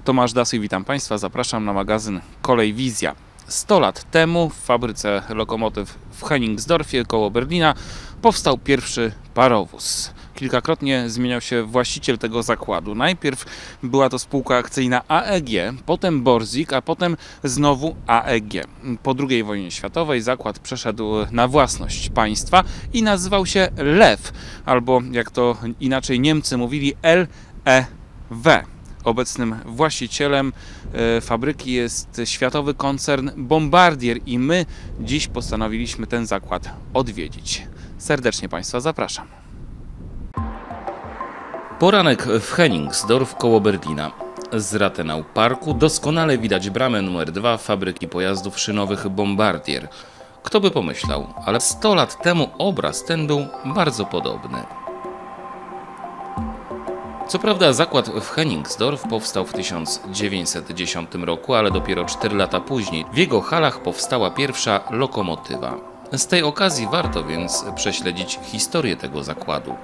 Tomasz Dasy, witam Państwa. Zapraszam na magazyn Kolejwizja. 100 lat temu w fabryce lokomotyw w Hennigsdorfie koło Berlina powstał pierwszy parowóz. Kilkakrotnie zmieniał się właściciel tego zakładu. Najpierw była to spółka akcyjna AEG, potem Borsig, a potem znowu AEG. Po II wojnie światowej zakład przeszedł na własność państwa i nazywał się LEW, albo jak to inaczej Niemcy mówili LEW. Obecnym właścicielem fabryki jest światowy koncern Bombardier i my dziś postanowiliśmy ten zakład odwiedzić. Serdecznie Państwa zapraszam. Poranek w Hennigsdorf koło Berlina. Z Rathenau Parku doskonale widać bramę numer 2 fabryki pojazdów szynowych Bombardier. Kto by pomyślał, ale 100 lat temu obraz ten był bardzo podobny. Co prawda zakład w Hennigsdorf powstał w 1910 roku, ale dopiero 4 lata później w jego halach powstała pierwsza lokomotywa. Z tej okazji warto więc prześledzić historię tego zakładu.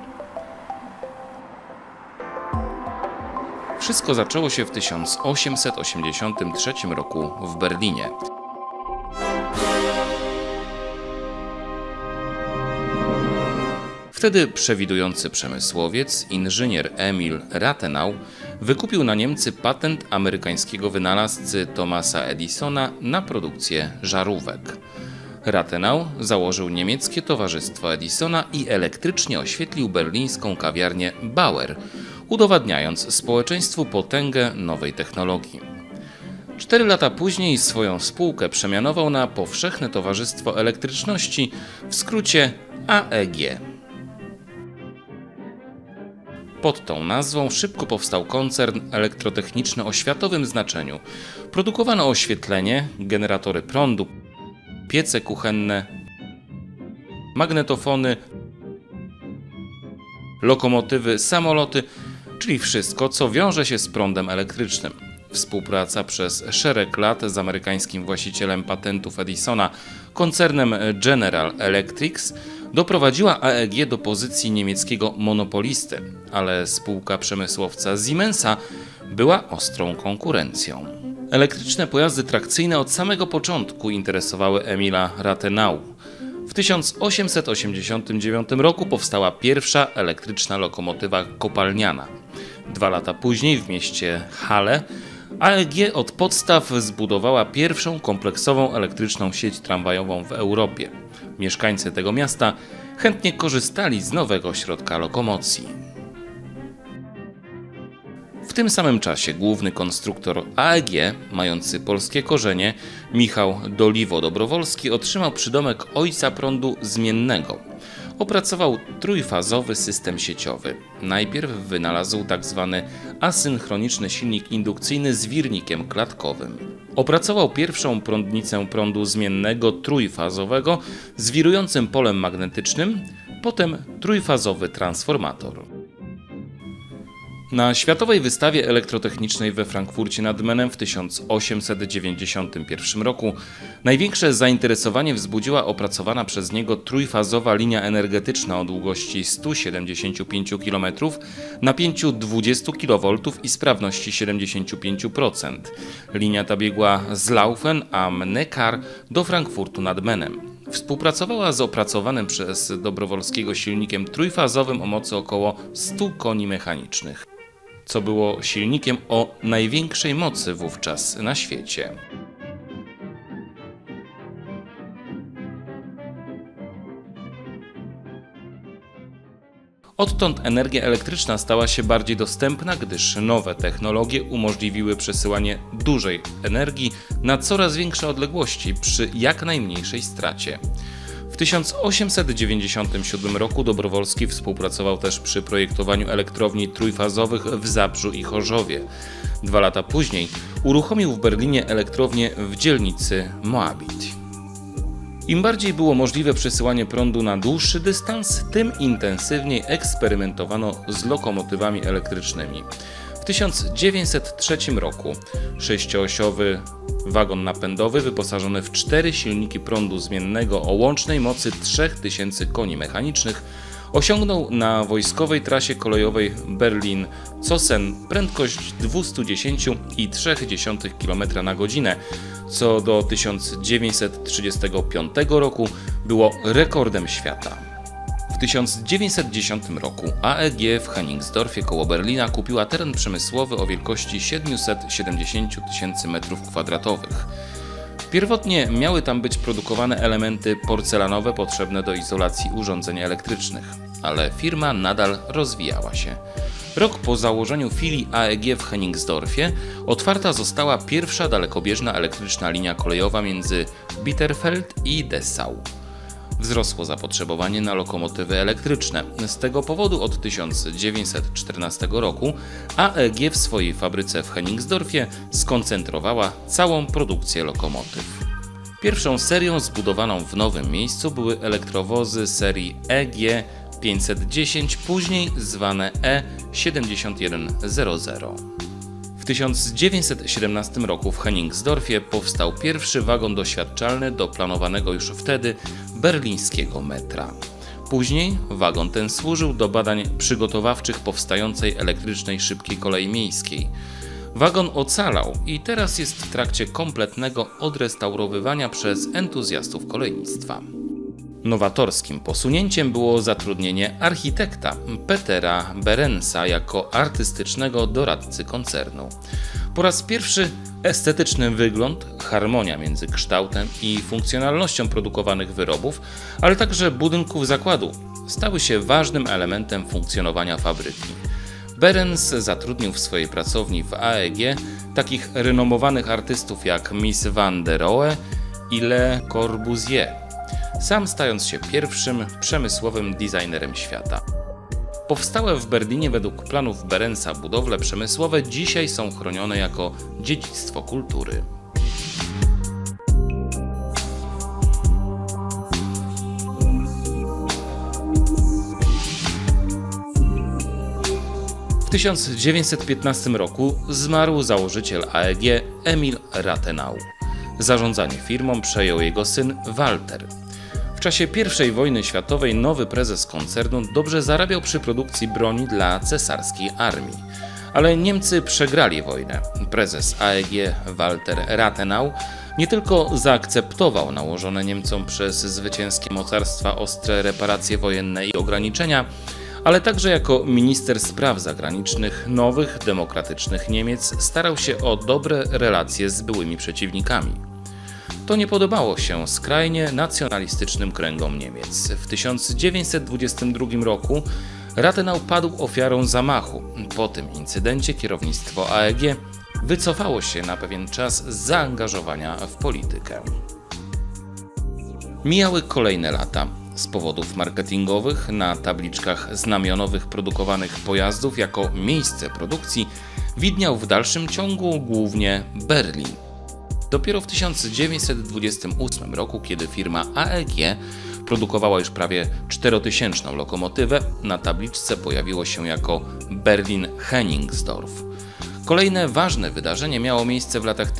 Wszystko zaczęło się w 1883 roku w Berlinie. Wtedy przewidujący przemysłowiec, inżynier Emil Rathenau, wykupił na Niemcy patent amerykańskiego wynalazcy Thomasa Edisona na produkcję żarówek. Rathenau założył niemieckie towarzystwo Edisona i elektrycznie oświetlił berlińską kawiarnię Bauer, udowadniając społeczeństwu potęgę nowej technologii. 4 lata później swoją spółkę przemianował na Powszechne Towarzystwo Elektryczności, w skrócie AEG. Pod tą nazwą szybko powstał koncern elektrotechniczny o światowym znaczeniu. Produkowano oświetlenie, generatory prądu, piece kuchenne, magnetofony, lokomotywy, samoloty, czyli wszystko, co wiąże się z prądem elektrycznym. Współpraca przez szereg lat z amerykańskim właścicielem patentów Edisona, koncernem General Electric, doprowadziła AEG do pozycji niemieckiego monopolisty, ale spółka przemysłowca Siemensa była ostrą konkurencją. Elektryczne pojazdy trakcyjne od samego początku interesowały Emila Rathenau. W 1889 roku powstała pierwsza elektryczna lokomotywa kopalniana. 2 lata później w mieście Halle AEG od podstaw zbudowała pierwszą kompleksową elektryczną sieć tramwajową w Europie. Mieszkańcy tego miasta chętnie korzystali z nowego środka lokomocji. W tym samym czasie główny konstruktor AEG, mający polskie korzenie, Michał Doliwo-Dobrowolski, otrzymał przydomek ojca prądu zmiennego. Opracował trójfazowy system sieciowy. Najpierw wynalazł tzw. asynchroniczny silnik indukcyjny z wirnikiem klatkowym. Opracował pierwszą prądnicę prądu zmiennego trójfazowego z wirującym polem magnetycznym, potem trójfazowy transformator. Na Światowej Wystawie Elektrotechnicznej we Frankfurcie nad Menem w 1891 roku największe zainteresowanie wzbudziła opracowana przez niego trójfazowa linia energetyczna o długości 175 km, napięciu 20 kV i sprawności 75%. Linia ta biegła z Laufen am Neckar do Frankfurtu nad Menem. Współpracowała z opracowanym przez Dobrowolskiego silnikiem trójfazowym o mocy około 100 koni mechanicznych, co było silnikiem o największej mocy wówczas na świecie. Odtąd energia elektryczna stała się bardziej dostępna, gdyż nowe technologie umożliwiły przesyłanie dużej energii na coraz większe odległości przy jak najmniejszej stracie. W 1897 roku Dobrowolski współpracował też przy projektowaniu elektrowni trójfazowych w Zabrzu i Chorzowie. 2 lata później uruchomił w Berlinie elektrownię w dzielnicy Moabit. Im bardziej było możliwe przesyłanie prądu na dłuższy dystans, tym intensywniej eksperymentowano z lokomotywami elektrycznymi. W 1903 roku 6-osiowy wagon napędowy wyposażony w 4 silniki prądu zmiennego o łącznej mocy 3000 koni mechanicznych Osiągnął na wojskowej trasie kolejowej Berlin-Zossen prędkość 210,3 km na godzinę, co do 1935 roku było rekordem świata. W 1910 roku AEG w Hennigsdorfie koło Berlina kupiła teren przemysłowy o wielkości 770 000 m2. Pierwotnie miały tam być produkowane elementy porcelanowe potrzebne do izolacji urządzeń elektrycznych, ale firma nadal rozwijała się. Rok po założeniu filii AEG w Hennigsdorfie otwarta została pierwsza dalekobieżna elektryczna linia kolejowa między Bitterfeld i Dessau. Wzrosło zapotrzebowanie na lokomotywy elektryczne. Z tego powodu od 1914 roku AEG w swojej fabryce w Hennigsdorfie skoncentrowała całą produkcję lokomotyw. Pierwszą serią zbudowaną w nowym miejscu były elektrowozy serii EG 510, później zwane E7100. W 1917 roku w Hennigsdorfie powstał pierwszy wagon doświadczalny do planowanego już wtedy berlińskiego metra. Później wagon ten służył do badań przygotowawczych powstającej elektrycznej szybkiej kolei miejskiej. Wagon ocalał i teraz jest w trakcie kompletnego odrestaurowywania przez entuzjastów kolejnictwa. Nowatorskim posunięciem było zatrudnienie architekta Petera Berensa jako artystycznego doradcy koncernu. Po raz pierwszy estetyczny wygląd, harmonia między kształtem i funkcjonalnością produkowanych wyrobów, ale także budynków zakładu stały się ważnym elementem funkcjonowania fabryki. Berens zatrudnił w swojej pracowni w AEG takich renomowanych artystów jak Mies van der Rohe i Le Corbusier, sam stając się pierwszym przemysłowym designerem świata. Powstałe w Berlinie według planów Berensa budowle przemysłowe dzisiaj są chronione jako dziedzictwo kultury. W 1915 roku zmarł założyciel AEG Emil Rathenau. Zarządzanie firmą przejął jego syn Walter. W czasie I wojny światowej nowy prezes koncernu dobrze zarabiał przy produkcji broni dla cesarskiej armii. Ale Niemcy przegrali wojnę. Prezes AEG Walter Rathenau nie tylko zaakceptował nałożone Niemcom przez zwycięskie mocarstwa ostre reparacje wojenne i ograniczenia, ale także jako minister spraw zagranicznych nowych, demokratycznych Niemiec starał się o dobre relacje z byłymi przeciwnikami. To nie podobało się skrajnie nacjonalistycznym kręgom Niemiec. W 1922 roku Rathenau padł ofiarą zamachu. Po tym incydencie kierownictwo AEG wycofało się na pewien czas z zaangażowania w politykę. Mijały kolejne lata. Z powodów marketingowych na tabliczkach znamionowych produkowanych pojazdów jako miejsce produkcji widniał w dalszym ciągu głównie Berlin. Dopiero w 1928 roku, kiedy firma AEG produkowała już prawie 4000 lokomotywę, na tabliczce pojawiło się jako Berlin-Hennigsdorf. Kolejne ważne wydarzenie miało miejsce w latach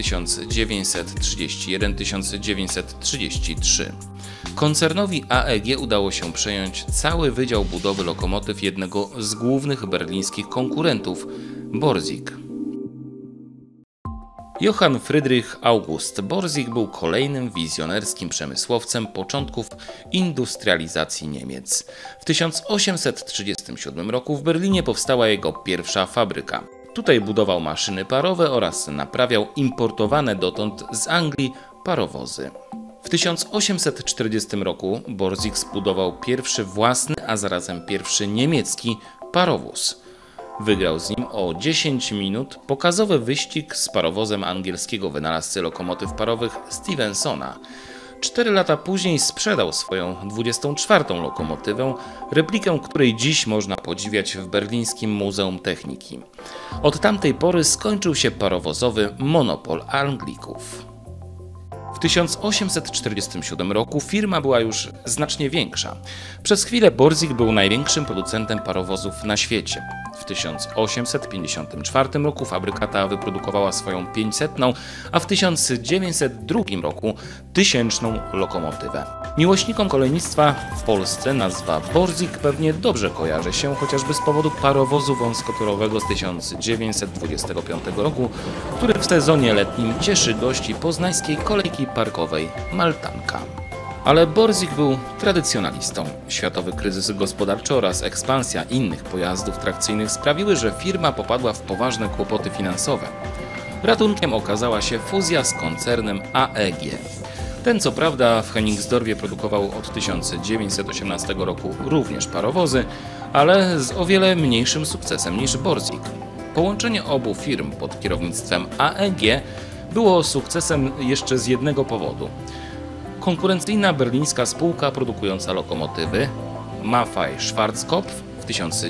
1931–1933. Koncernowi AEG udało się przejąć cały wydział budowy lokomotyw jednego z głównych berlińskich konkurentów – Borsig. Johann Friedrich August Borsig był kolejnym wizjonerskim przemysłowcem początków industrializacji Niemiec. W 1837 roku w Berlinie powstała jego pierwsza fabryka. Tutaj budował maszyny parowe oraz naprawiał importowane dotąd z Anglii parowozy. W 1840 roku Borsig zbudował pierwszy własny, a zarazem pierwszy niemiecki parowóz. Wygrał z nim o 10 minut pokazowy wyścig z parowozem angielskiego wynalazcy lokomotyw parowych Stephensona. 4 lata później sprzedał swoją 24. lokomotywę, replikę której dziś można podziwiać w berlińskim Muzeum Techniki. Od tamtej pory skończył się parowozowy monopol Anglików. W 1847 roku firma była już znacznie większa. Przez chwilę Borsig był największym producentem parowozów na świecie. W 1854 roku fabryka ta wyprodukowała swoją 500, a w 1902 roku 1000 lokomotywę. Miłośnikom kolejnictwa w Polsce nazwa Borsig pewnie dobrze kojarzy się chociażby z powodu parowozu wąskotorowego z 1925 roku, który w sezonie letnim cieszy gości poznańskiej kolejki parkowej Maltanka. Ale Borsig był tradycjonalistą. Światowy kryzys gospodarczy oraz ekspansja innych pojazdów trakcyjnych sprawiły, że firma popadła w poważne kłopoty finansowe. Ratunkiem okazała się fuzja z koncernem AEG. Ten co prawda w Hennigsdorfie produkował od 1918 roku również parowozy, ale z o wiele mniejszym sukcesem niż Borsig. Połączenie obu firm pod kierownictwem AEG było sukcesem jeszcze z jednego powodu. Konkurencyjna berlińska spółka produkująca lokomotywy Maffei-Schwarzkopf w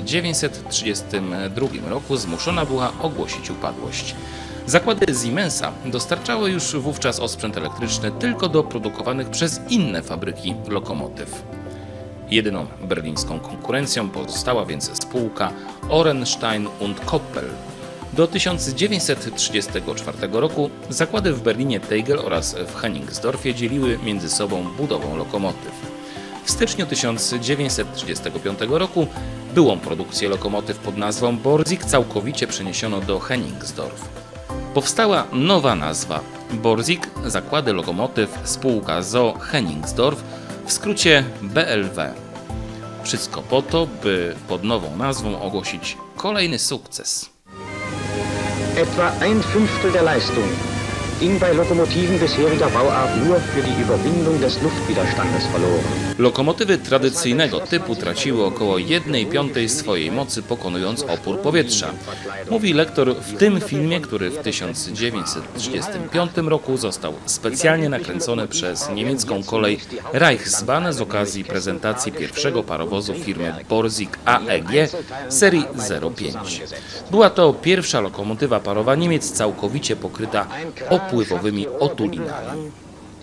1932 roku zmuszona była ogłosić upadłość. Zakłady Siemensa dostarczały już wówczas osprzęt elektryczny tylko do produkowanych przez inne fabryki lokomotyw. Jedyną berlińską konkurencją pozostała więc spółka Orenstein und Koppel. Do 1934 roku zakłady w Berlinie Tegel oraz w Hennigsdorfie dzieliły między sobą budową lokomotyw. W styczniu 1935 roku byłą produkcję lokomotyw pod nazwą Borsig całkowicie przeniesiono do Hennigsdorf. Powstała nowa nazwa Borsig Zakłady Lokomotyw Spółka ZOO Hennigsdorf, w skrócie BLW. Wszystko po to, by pod nową nazwą ogłosić kolejny sukces. Etwa 1/5 der Leistung ging bei Lokomotiven bisheriger Bauart nur für die Überwindung des Luftwiderstandes verloren. Lokomotywy tradycyjnego typu traciły około 1/5 swojej mocy, pokonując opór powietrza. Mówi lektor w tym filmie, który w 1935 roku został specjalnie nakręcony przez niemiecką kolej Reichsbahn z okazji prezentacji pierwszego parowozu firmy Borsig AEG serii 05. Była to pierwsza lokomotywa parowa Niemiec całkowicie pokryta opływowymi otulinami.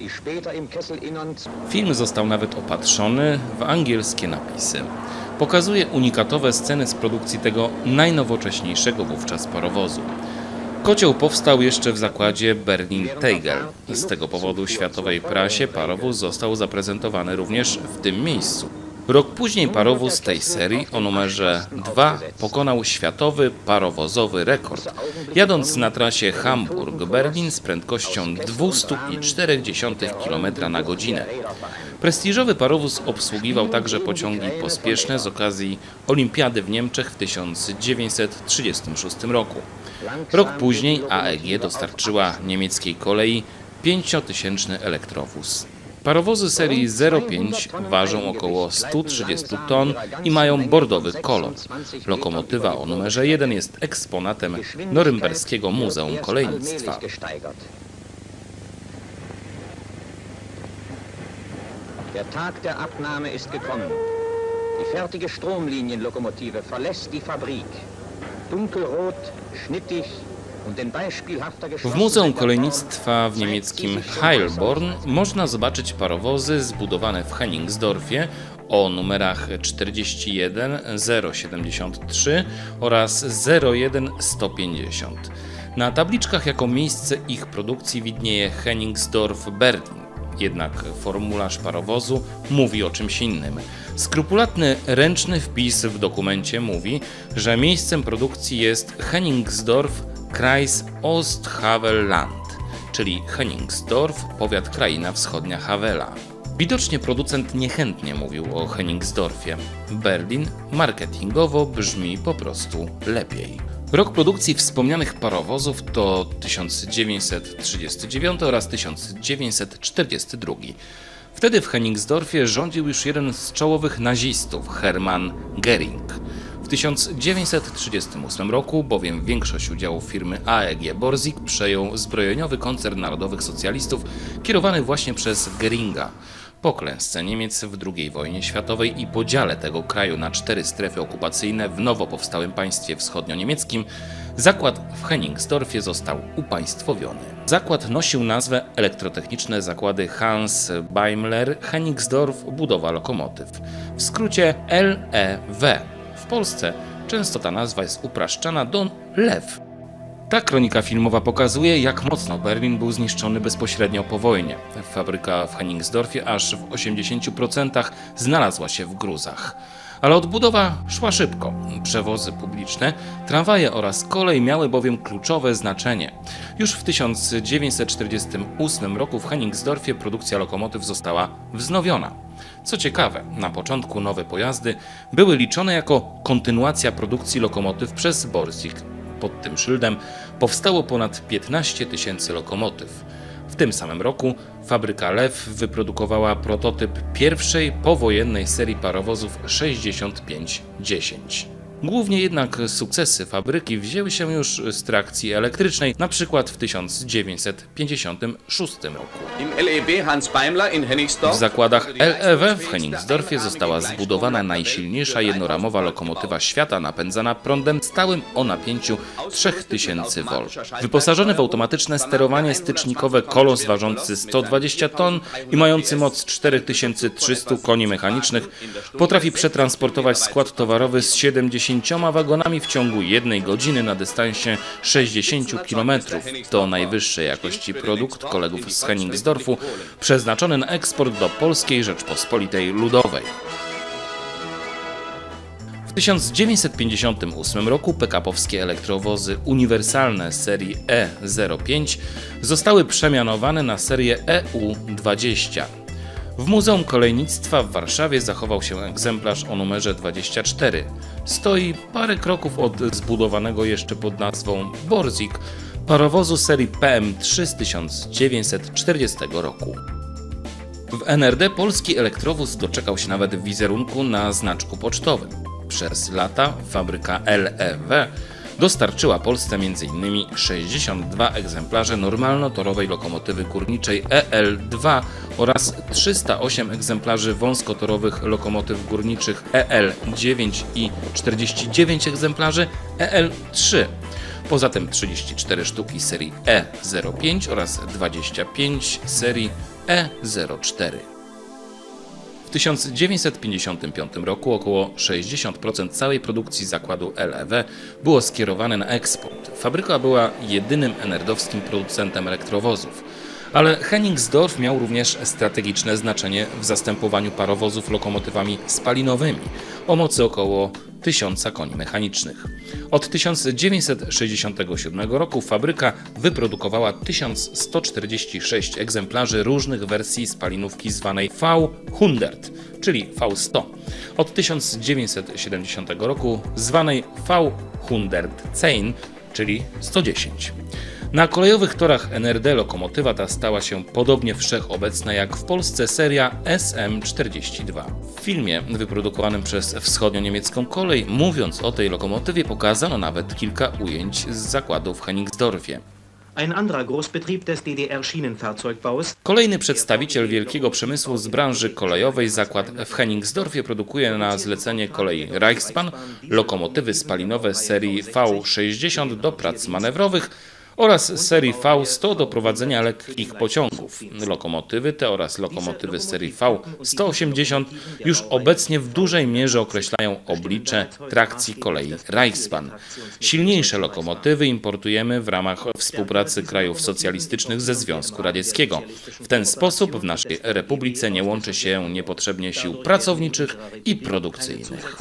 Film został nawet opatrzony w angielskie napisy. Pokazuje unikatowe sceny z produkcji tego najnowocześniejszego wówczas parowozu. Kocioł powstał jeszcze w zakładzie Berlin-Tegel. Z tego powodu światowej prasie parowóz został zaprezentowany również w tym miejscu. Rok później parowóz tej serii o numerze 2 pokonał światowy parowozowy rekord, jadąc na trasie Hamburg-Berlin z prędkością 204 km na godzinę. Prestiżowy parowóz obsługiwał także pociągi pospieszne z okazji Olimpiady w Niemczech w 1936 roku. Rok później AEG dostarczyła niemieckiej kolei 5-tysięczny elektrowóz. Parowozy serii 05 ważą około 130 ton i mają bordowy kolor. Lokomotywa o numerze 1 jest eksponatem Norymberskiego Muzeum Kolejnictwa. Der Tag der Abnahme ist gekommen. Die fertige Stromlinienlokomotive verlässt die Fabrik. Dunkelrot, schnittig. W Muzeum Kolejnictwa w niemieckim Heilbronn można zobaczyć parowozy zbudowane w Hennigsdorfie o numerach 41 073 oraz 01 150. Na tabliczkach jako miejsce ich produkcji widnieje Hennigsdorf-Berlin. Jednak formularz parowozu mówi o czymś innym. Skrupulatny ręczny wpis w dokumencie mówi, że miejscem produkcji jest Hennigsdorf, Kreis Osthavelland, czyli Hennigsdorf, powiat Kraina Wschodnia Havela. Widocznie producent niechętnie mówił o Hennigsdorfie. Berlin marketingowo brzmi po prostu lepiej. Rok produkcji wspomnianych parowozów to 1939 oraz 1942. Wtedy w Hennigsdorfie rządził już jeden z czołowych nazistów, Hermann Göring. W 1938 roku bowiem większość udziałów firmy AEG Borsig przejął zbrojeniowy koncern narodowych socjalistów kierowany właśnie przez Göringa. Po klęsce Niemiec w II wojnie światowej i podziale tego kraju na 4 strefy okupacyjne w nowo powstałym państwie wschodnio-niemieckim, zakład w Hennigsdorfie został upaństwowiony. Zakład nosił nazwę Elektrotechniczne Zakłady Hans Beimler Hennigsdorf Budowa Lokomotyw, w skrócie LEW. W Polsce często ta nazwa jest upraszczana do Lew. Ta kronika filmowa pokazuje, jak mocno Berlin był zniszczony bezpośrednio po wojnie. Fabryka w Hennigsdorfie aż w 80% znalazła się w gruzach. Ale odbudowa szła szybko. Przewozy publiczne, tramwaje oraz kolej miały bowiem kluczowe znaczenie. Już w 1948 roku w Hennigsdorfie produkcja lokomotyw została wznowiona. Co ciekawe, na początku nowe pojazdy były liczone jako kontynuacja produkcji lokomotyw przez Borsig. Pod tym szyldem powstało ponad 15 000 lokomotyw. W tym samym roku fabryka Lew wyprodukowała prototyp pierwszej powojennej serii parowozów 6510. Głównie jednak sukcesy fabryki wzięły się już z trakcji elektrycznej, np. w 1956 roku. W zakładach LEW w Hennigsdorfie została zbudowana najsilniejsza jednoramowa lokomotywa świata napędzana prądem stałym o napięciu 3000 V. Wyposażony w automatyczne sterowanie stycznikowe kolos ważący 120 ton i mający moc 4300 koni mechanicznych potrafi przetransportować skład towarowy z 70 wagonami w ciągu 1 godziny na dystansie 60 km. To najwyższej jakości produkt kolegów z Hennigsdorfu, przeznaczony na eksport do Polskiej Rzeczpospolitej Ludowej. W 1958 roku pick-upowskie elektrowozy uniwersalne serii E05 zostały przemianowane na serię EU20. W Muzeum Kolejnictwa w Warszawie zachował się egzemplarz o numerze 24. Stoi parę kroków od zbudowanego jeszcze pod nazwą Borsig parowozu serii PM3 z 1940 roku. W NRD polski elektrowóz doczekał się nawet wizerunku na znaczku pocztowym. Przez lata fabryka LEW dostarczyła Polsce m.in. 62 egzemplarze normalnotorowej lokomotywy górniczej EL2 oraz 308 egzemplarzy wąskotorowych lokomotyw górniczych EL9 i 49 egzemplarzy EL3. Poza tym 34 sztuki serii E05 oraz 25 serii E04. W 1955 roku około 60% całej produkcji zakładu LEW było skierowane na eksport. Fabryka była jedynym NRD-owskim producentem elektrowozów. Ale Hennigsdorf miał również strategiczne znaczenie w zastępowaniu parowozów lokomotywami spalinowymi o mocy około 1000 koni mechanicznych. Od 1967 roku fabryka wyprodukowała 1146 egzemplarzy różnych wersji spalinówki zwanej V100, czyli V100. Od 1970 roku zwanej V110, czyli 110. Na kolejowych torach NRD lokomotywa ta stała się podobnie wszechobecna jak w Polsce seria SM42. W filmie wyprodukowanym przez wschodnio-niemiecką kolej, mówiąc o tej lokomotywie, pokazano nawet kilka ujęć z zakładu w Hennigsdorfie. Kolejny przedstawiciel wielkiego przemysłu z branży kolejowej zakład w Hennigsdorfie produkuje na zlecenie kolei Reichsbahn lokomotywy spalinowe serii V60 do prac manewrowych oraz serii V100 do prowadzenia lekkich pociągów. Lokomotywy te oraz lokomotywy serii V180 już obecnie w dużej mierze określają oblicze trakcji kolei Reichsbahn. Silniejsze lokomotywy importujemy w ramach współpracy krajów socjalistycznych ze Związku Radzieckiego. W ten sposób w naszej republice nie łączy się niepotrzebnie sił pracowniczych i produkcyjnych.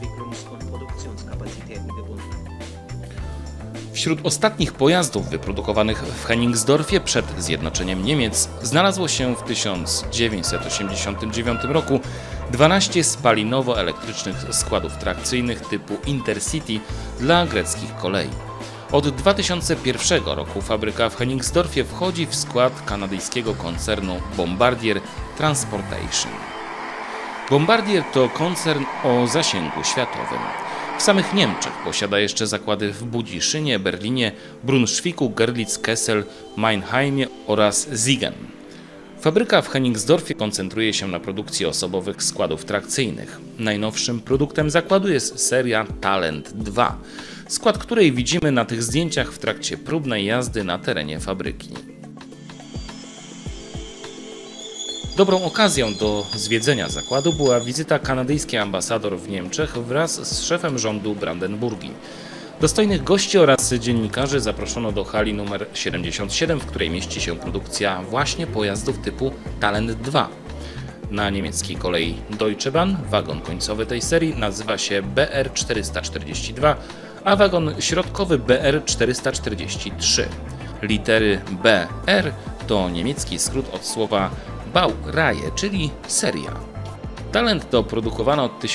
Wśród ostatnich pojazdów wyprodukowanych w Hennigsdorfie przed zjednoczeniem Niemiec znalazło się w 1989 roku 12 spalinowo-elektrycznych składów trakcyjnych typu Intercity dla greckich kolei. Od 2001 roku fabryka w Hennigsdorfie wchodzi w skład kanadyjskiego koncernu Bombardier Transportation. Bombardier to koncern o zasięgu światowym. W samych Niemczech posiada jeszcze zakłady w Budziszynie, Berlinie, Brunszwiku, Görlitz, Kessel, Mannheimie oraz Siegen. Fabryka w Hennigsdorfie koncentruje się na produkcji osobowych składów trakcyjnych. Najnowszym produktem zakładu jest seria Talent 2, skład której widzimy na tych zdjęciach w trakcie próbnej jazdy na terenie fabryki. Dobrą okazją do zwiedzenia zakładu była wizyta kanadyjskiej ambasador w Niemczech wraz z szefem rządu Brandenburgii. Dostojnych gości oraz dziennikarzy zaproszono do hali nr 77, w której mieści się produkcja właśnie pojazdów typu Talent 2. Na niemieckiej kolei Deutsche Bahn wagon końcowy tej serii nazywa się BR 442, a wagon środkowy BR 443. Litery BR to niemiecki skrót od słowa Baureihe, czyli seria. Talent to produkowana od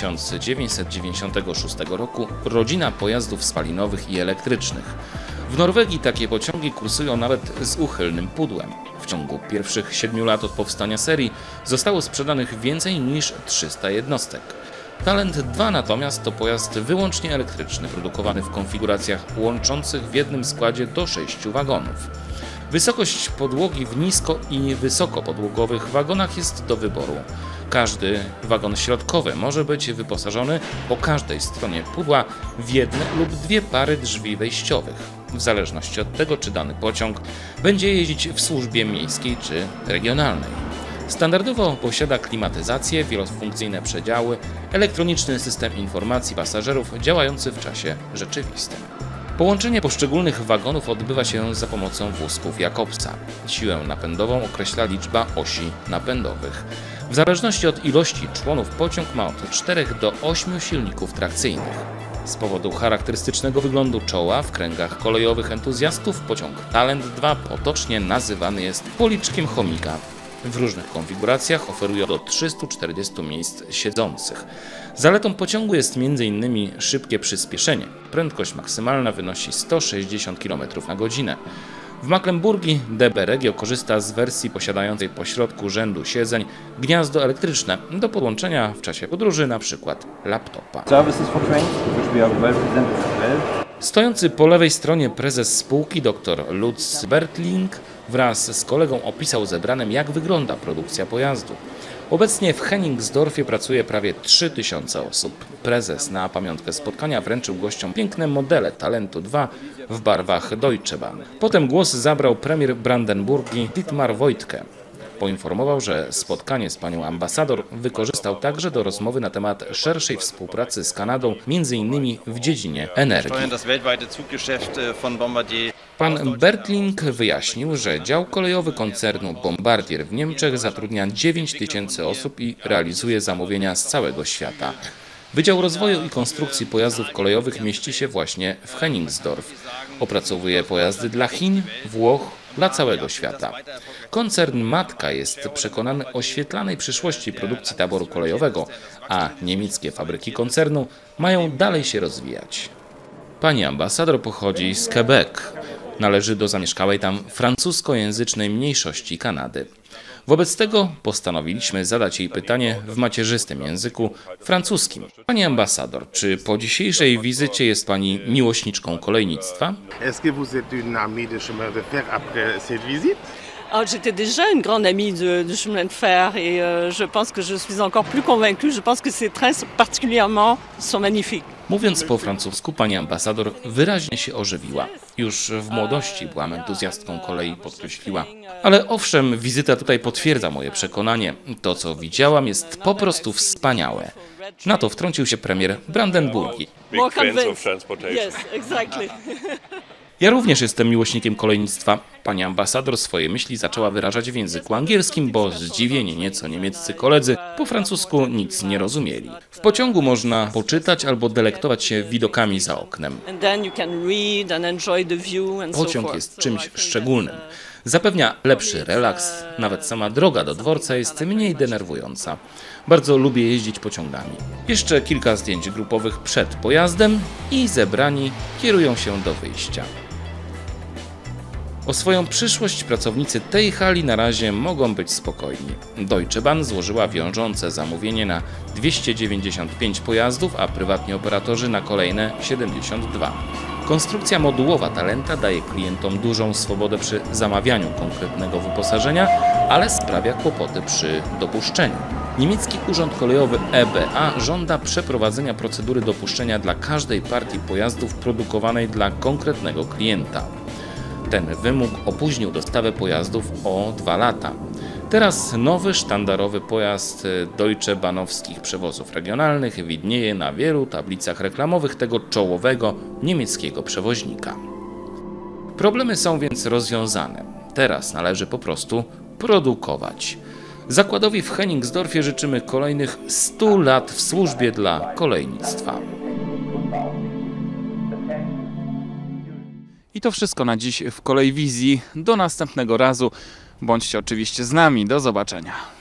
1996 roku rodzina pojazdów spalinowych i elektrycznych. W Norwegii takie pociągi kursują nawet z uchylnym pudłem. W ciągu pierwszych 7 lat od powstania serii zostało sprzedanych więcej niż 300 jednostek. Talent 2 natomiast to pojazd wyłącznie elektryczny, produkowany w konfiguracjach łączących w jednym składzie do 6 wagonów. Wysokość podłogi w nisko- i wysokopodłogowych wagonach jest do wyboru. Każdy wagon środkowy może być wyposażony po każdej stronie pudła w jedne lub dwie pary drzwi wejściowych, w zależności od tego, czy dany pociąg będzie jeździć w służbie miejskiej czy regionalnej. Standardowo posiada klimatyzację, wielofunkcyjne przedziały, elektroniczny system informacji pasażerów działający w czasie rzeczywistym. Połączenie poszczególnych wagonów odbywa się za pomocą wózków Jakobsa. Siłę napędową określa liczba osi napędowych. W zależności od ilości członów pociąg ma od 4 do 8 silników trakcyjnych. Z powodu charakterystycznego wyglądu czoła w kręgach kolejowych entuzjastów pociąg Talent 2 potocznie nazywany jest policzkiem chomika. W różnych konfiguracjach oferuje do 340 miejsc siedzących. Zaletą pociągu jest m.in. szybkie przyspieszenie. Prędkość maksymalna wynosi 160 km na godzinę. W Mecklenburgii DB Regio korzysta z wersji posiadającej pośrodku rzędu siedzeń gniazdo elektryczne do podłączenia w czasie podróży, np. laptopa. Stojący po lewej stronie prezes spółki dr Lutz Bertling wraz z kolegą opisał zebranym, jak wygląda produkcja pojazdu. Obecnie w Hennigsdorfie pracuje prawie 3000 osób. Prezes na pamiątkę spotkania wręczył gościom piękne modele Talentu 2 w barwach Deutsche Bahn. Potem głos zabrał premier Brandenburgii Dietmar Woidke. Poinformował, że spotkanie z panią ambasador wykorzystał także do rozmowy na temat szerszej współpracy z Kanadą, m.in. w dziedzinie energii. Pan Bertling wyjaśnił, że dział kolejowy koncernu Bombardier w Niemczech zatrudnia 9000 osób i realizuje zamówienia z całego świata. Wydział Rozwoju i Konstrukcji Pojazdów Kolejowych mieści się właśnie w Hennigsdorf. Opracowuje pojazdy dla Chin, Włoch, dla całego świata. Koncern matka jest przekonany o świetlanej przyszłości produkcji taboru kolejowego, a niemieckie fabryki koncernu mają dalej się rozwijać. Pani ambasador pochodzi z Quebec. Należy do zamieszkałej tam francuskojęzycznej mniejszości Kanady. Wobec tego postanowiliśmy zadać jej pytanie w macierzystym języku francuskim. Pani ambasador, czy po dzisiejszej wizycie jest Pani miłośniczką kolejnictwa? J'étais déjà une grande amie du chemin de fer et je pense que je suis encore plus convaincue. Je pense que ces trains particulièrement sont magnifiques. Mówiąc po francusku, pani ambasador wyraźnie się ożywiła. Już w młodości byłam entuzjastką kolei, podkreśliła. Ale owszem, wizyta tutaj potwierdza moje przekonanie. To, co widziałam, jest po prostu wspaniałe. Na to wtrącił się premier Brandenburgii. Yes, exactly. Ja również jestem miłośnikiem kolejnictwa. Pani ambasador swoje myśli zaczęła wyrażać w języku angielskim, bo zdziwieni nieco niemieccy koledzy po francusku nic nie rozumieli. W pociągu można poczytać albo delektować się widokami za oknem. Pociąg jest czymś szczególnym. Zapewnia lepszy relaks, nawet sama droga do dworca jest mniej denerwująca. Bardzo lubię jeździć pociągami. Jeszcze kilka zdjęć grupowych przed pojazdem i zebrani kierują się do wyjścia. O swoją przyszłość pracownicy tej hali na razie mogą być spokojni. Deutsche Bahn złożyła wiążące zamówienie na 295 pojazdów, a prywatni operatorzy na kolejne 72. Konstrukcja modułowa Talenta daje klientom dużą swobodę przy zamawianiu konkretnego wyposażenia, ale sprawia kłopoty przy dopuszczeniu. Niemiecki Urząd Kolejowy EBA żąda przeprowadzenia procedury dopuszczenia dla każdej partii pojazdów produkowanej dla konkretnego klienta. Ten wymóg opóźnił dostawę pojazdów o 2 lata. Teraz nowy sztandarowy pojazd Deutsche Bahnowskich przewozów regionalnych widnieje na wielu tablicach reklamowych tego czołowego niemieckiego przewoźnika. Problemy są więc rozwiązane. Teraz należy po prostu produkować. Zakładowi w Hennigsdorfie życzymy kolejnych 100 lat w służbie dla kolejnictwa. I to wszystko na dziś w Kolejwizji. Do następnego razu. Bądźcie oczywiście z nami. Do zobaczenia.